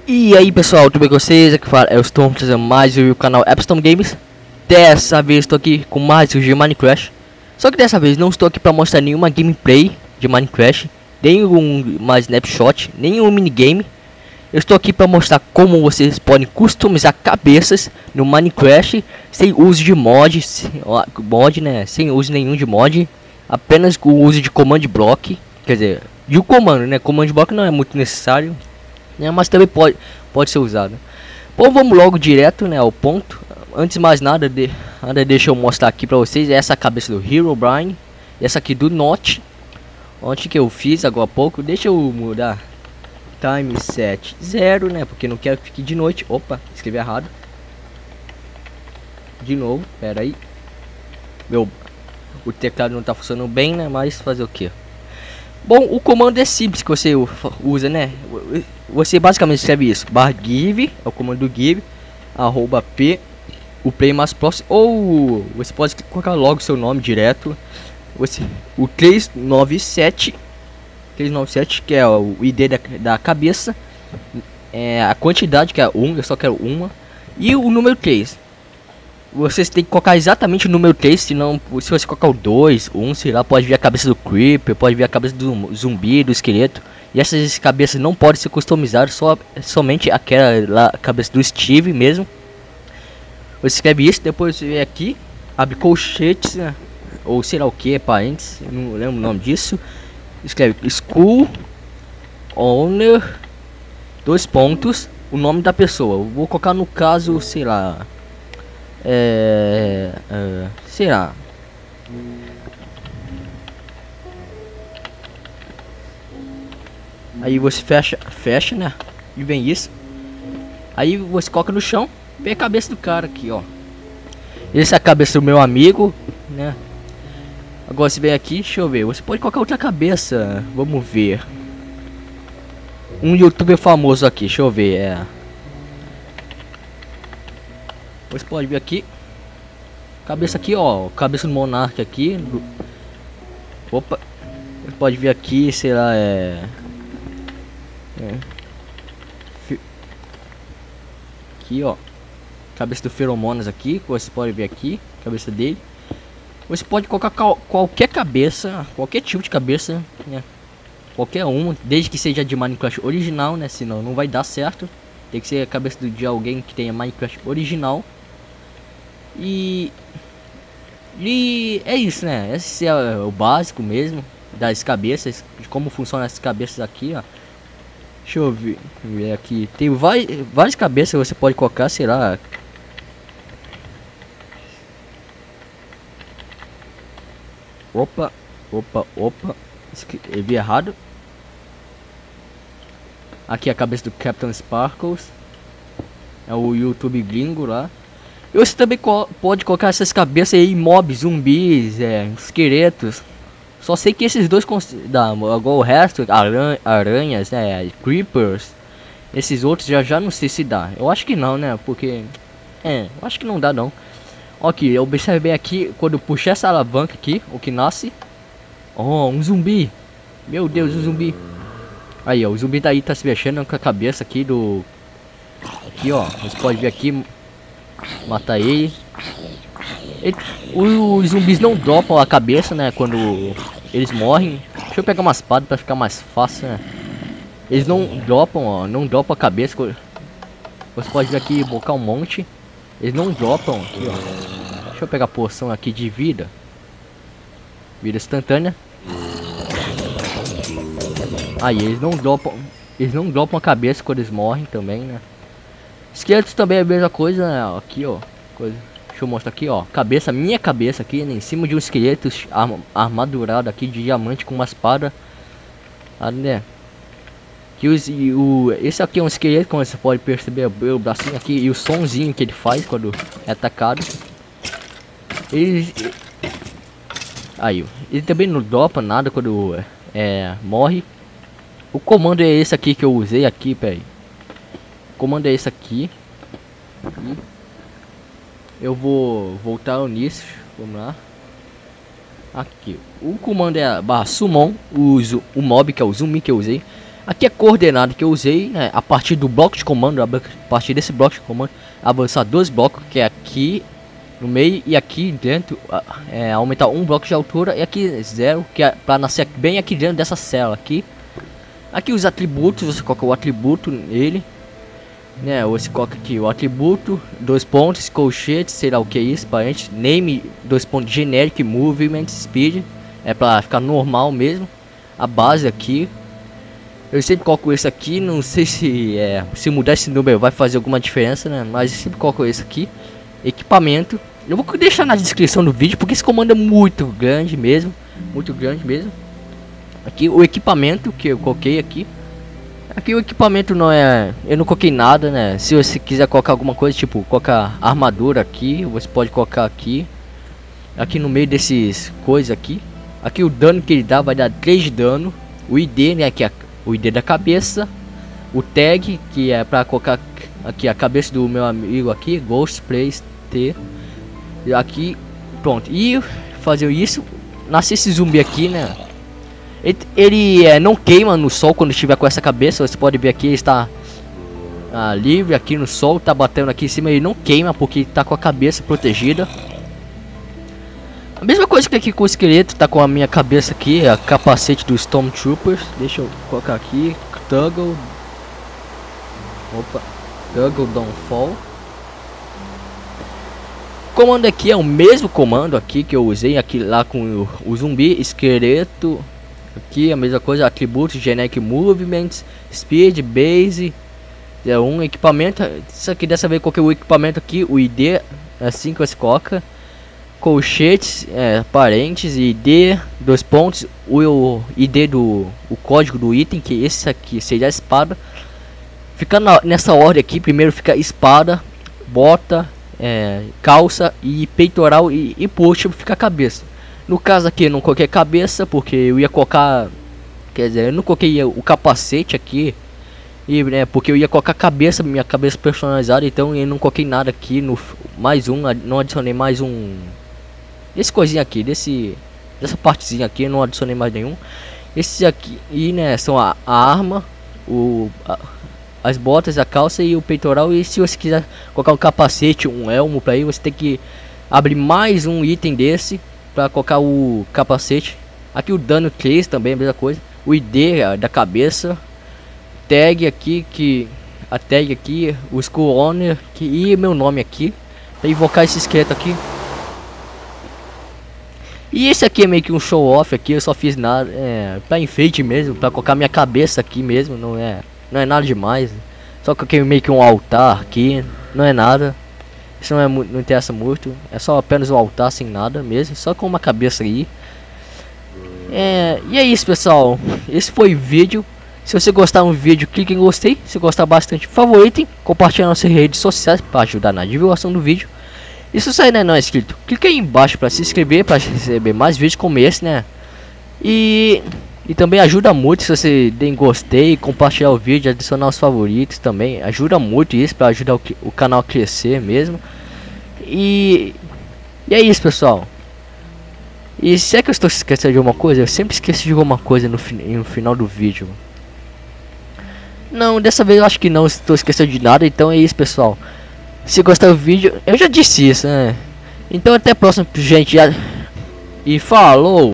E aí pessoal, tudo bem com vocês? Aqui fala, eu estou trazendo mais o canal Epstone Games. Dessa vez estou aqui com mais o de Minecraft. Só que dessa vez não estou aqui para mostrar nenhuma gameplay de Minecraft, nenhum mais snapshot, nenhum minigame. Eu estou aqui para mostrar como vocês podem customizar cabeças no Minecraft sem uso de sem uso nenhum de mod, apenas com o uso de command block, quer dizer, de um comando, né? Command block não é muito necessário, né, mas também pode ser usado. Bom, vamos logo direto, né, ao ponto. Antes de mais nada, deixa eu mostrar aqui pra vocês essa cabeça do Herobrine, essa aqui do Notch, onde que eu fiz agora há pouco. Deixa eu mudar time set 0, né, porque não quero que fique de noite. Opa, escrevi errado. De novo, pera aí. O teclado não tá funcionando bem, né, mas fazer o que? Bom, o comando é simples que você usa, né? Você basicamente escreve isso: /give, é o comando do give, @p, o play mais próximo, ou você pode colocar logo seu nome direto. O 397, que é o ID da cabeça, a quantidade, que é 1, eu só quero uma, e o número 3. Vocês tem que colocar exatamente o número 3, senão, se você colocar o 2, 1, sei lá, pode vir a cabeça do Creeper, pode vir a cabeça do zumbi, do esqueleto. E essas cabeças não podem ser customizadas, somente aquela lá, cabeça do Steve mesmo. Você escreve isso, depois você vem aqui, abre colchetes, né, ou sei lá o que, parênteses, não lembro o nome disso. Escreve School Owner, 2 pontos, o nome da pessoa. Eu vou colocar no caso, sei lá, será? Aí você fecha, né? E vem isso. Aí você coloca no chão, vem a cabeça do cara aqui, ó. Essa é a cabeça do meu amigo, né? Agora você vem aqui, deixa eu ver. Você pode colocar outra cabeça. Vamos ver. Um youtuber famoso aqui, deixa eu ver. Você pode ver aqui. Cabeça aqui, ó. Cabeça do Monark aqui. Opa. Você pode ver aqui, sei lá, aqui, ó. Cabeça do Feromonas aqui. Você pode ver aqui. Cabeça dele. Você pode colocar qualquer cabeça. Qualquer tipo de cabeça, né? Qualquer uma. Desde que seja de Minecraft original, né? Senão não vai dar certo. Tem que ser a cabeça de alguém que tenha Minecraft original. E é isso, né? Esse é o básico mesmo das cabeças, de como funcionam essas cabeças aqui, ó. Deixa eu ver aqui. Tem várias cabeças que você pode colocar, sei lá. Opa. Escrevi errado. Aqui a cabeça do Captain Sparkles. É o YouTube gringo lá. E você também pode colocar essas cabeças aí em mobs, zumbis, esqueletos. Só sei que esses dois dá. Agora o resto, aranhas, né, creepers. Esses outros já não sei se dá. Eu acho que não, né, porque eu acho que não dá não. Ok, eu observei aqui, quando eu puxar essa alavanca aqui, o que nasce. Oh, um zumbi. Meu Deus, um zumbi. Aí, ó, o zumbi daí tá se mexendo com a cabeça aqui do... Aqui, ó, você pode ver aqui. Matar ele. Os zumbis não dropam a cabeça, né, quando eles morrem. Deixa eu pegar uma espada pra ficar mais fácil, né. Eles não dropam, ó, não dropam a cabeça. Você pode vir aqui e bocar um monte. Eles não dropam aqui, ó. Deixa eu pegar a poção aqui de vida. Vida instantânea. Aí, eles não dropam a cabeça quando eles morrem também, né. Esqueletos também é a mesma coisa, né? Aqui, ó. Deixa eu mostrar aqui, ó. Minha cabeça aqui, né? Em cima de um esqueleto armadurado aqui de diamante com uma espada. Ah, né? Esse aqui é um esqueleto, como você pode perceber, o bracinho aqui e o sonzinho que ele faz quando é atacado. Aí, ele também não dropa nada quando morre. O comando é esse aqui que eu usei aqui, peraí. O comando é esse aqui. Eu vou voltar nisso. Vamos lá. Aqui. O comando é /summon. O mob, que é o zumbi que eu usei. Aqui é a coordenada que eu usei, né, a partir do bloco de comando, a partir desse bloco de comando, avançar 2 blocos, que é aqui no meio e aqui dentro, aumentar 1 bloco de altura, e aqui 0, que é para nascer bem aqui dentro dessa célula aqui. Aqui os atributos, você coloca o atributo nele, né, você coloca aqui o atributo, 2 pontos, colchete, sei lá o que é isso, parente, name, 2 pontos, generic, movement, speed, é para ficar normal mesmo, a base aqui. Eu sempre coloco esse aqui, não sei se mudar esse número vai fazer alguma diferença, né? Mas eu sempre coloco esse aqui. Equipamento. Eu vou deixar na descrição do vídeo, porque esse comando é muito grande mesmo. Muito grande mesmo. Aqui o equipamento que eu coloquei aqui. Aqui o equipamento não é... Eu não coloquei nada, né? Se você quiser colocar alguma coisa, tipo, colocar armadura aqui, você pode colocar aqui. Aqui no meio desses coisas aqui. Aqui o dano que ele dá vai dar 3 de dano. O ID, né? Que é o ID da cabeça, o tag, que é pra colocar aqui a cabeça do meu amigo aqui, Ghost Plays T, e aqui, pronto, e fazer isso, nasce esse zumbi aqui, né, ele não queima no sol quando estiver com essa cabeça, você pode ver aqui, ele está livre aqui no sol, tá batendo aqui em cima, ele não queima porque tá com a cabeça protegida. A mesma coisa que aqui com o esqueleto, tá com a minha cabeça aqui, a capacete do Stormtroopers. Deixa eu colocar aqui, Toggle Downfall. O comando aqui é o mesmo comando aqui que eu usei aqui lá com o zumbi, esqueleto. Aqui a mesma coisa, atributos, generic movements, speed, base, 01, equipamento. Isso aqui dessa vez eu coloquei o equipamento aqui, o ID, assim que você coloca. Colchetes, parentes, ID, 2 pontos, o ID o código do item, que esse aqui seria a espada. Fica nessa ordem aqui, primeiro fica espada, bota, calça e peitoral e por último fica a cabeça. No caso aqui eu não coloquei cabeça porque eu ia colocar, quer dizer, eu não coloquei o capacete aqui, porque eu ia colocar a cabeça, minha cabeça personalizada, então eu não coloquei nada aqui, não adicionei mais esse coisinha aqui, dessa partezinha aqui, eu não adicionei mais nenhum. Esses aqui, né, são a arma, as botas, a calça e o peitoral. E se você quiser colocar um capacete, um elmo pra aí, você tem que abrir mais um item desse pra colocar o capacete. Aqui o dano 3 também, a mesma coisa. O ID da cabeça. Tag aqui, a tag aqui, o Skull Owner e meu nome aqui. Pra invocar esse esqueleto aqui. E esse aqui é meio que um show off aqui, eu só fiz nada, pra enfeite mesmo, pra colocar minha cabeça aqui mesmo, não é nada demais. Só coloquei meio que um altar aqui, não é nada. Isso não interessa muito, é só apenas um altar sem nada mesmo, só com uma cabeça aí. E é isso, pessoal, esse foi o vídeo. Se você gostar do vídeo, clique em gostei, se gostar bastante, favoritem, compartilhe nas redes sociais para ajudar na divulgação do vídeo. E se você ainda não é inscrito, clique aí embaixo para se inscrever, para receber mais vídeos como esse, né? E também ajuda muito se você der em gostei, compartilhar o vídeo, adicionar os favoritos também. Ajuda muito isso para ajudar o canal a crescer mesmo. E é isso, pessoal. E se é que eu estou esquecendo de alguma coisa, eu sempre esqueço de alguma coisa no final do vídeo. Não, dessa vez eu acho que não estou esquecendo de nada, então é isso, pessoal. Se gostar do vídeo, eu já disse isso, né? Então até a próxima, gente. E falou!